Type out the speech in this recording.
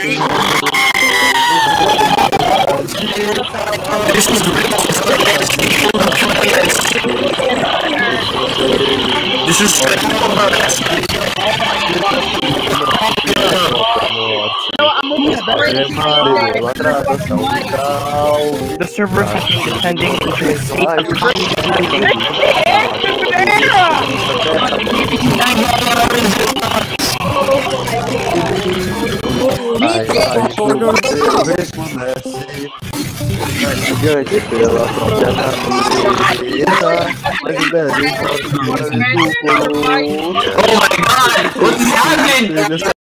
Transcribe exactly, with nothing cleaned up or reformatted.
This is This is The server has been descending into a state of Gigante pela própria natureza, mas o Brasil Oh my god! What's happening?